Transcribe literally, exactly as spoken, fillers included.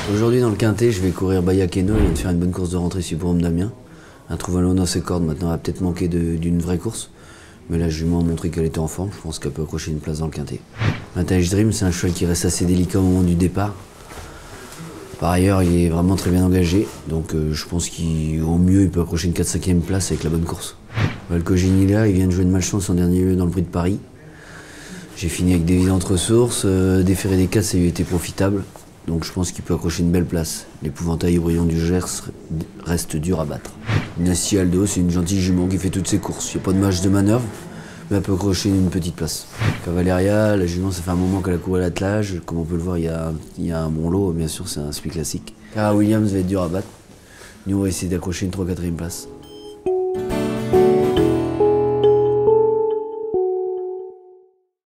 Aujourd'hui dans le Quintet, je vais courir Bayakeno, il vient de faire une bonne course de rentrée sur Hippodrome d'Amiens. Un trouvaillon dans ses cordes, maintenant elle va peut-être manquer d'une vraie course. Mais la jument a montré qu'elle était en forme, je pense qu'elle peut accrocher une place dans le Quintet. Vintage Dream, c'est un cheval qui reste assez délicat au moment du départ. Par ailleurs, il est vraiment très bien engagé, donc euh, je pense qu'au mieux il peut accrocher une quatre cinquième place avec la bonne course. Valcoginilla, il vient de jouer de malchance en dernier lieu dans le Prix de Paris. J'ai fini avec des vidantes ressources, euh, déférer des quatre, ça lui a été profitable. Donc je pense qu'il peut accrocher une belle place. L'épouvantail brillant du Gers reste dur à battre. Nasty Aldo, c'est une gentille jument qui fait toutes ses courses. Il n'y a pas de match de manœuvre, mais elle peut accrocher une petite place. Cavaleria, la jument, ça fait un moment qu'elle a couru à l'attelage. Comme on peut le voir, il y a, il y a un bon lot, bien sûr, c'est un speed classique. Cara Williams va être dur à battre. Nous, on va essayer d'accrocher une trois quatrième place.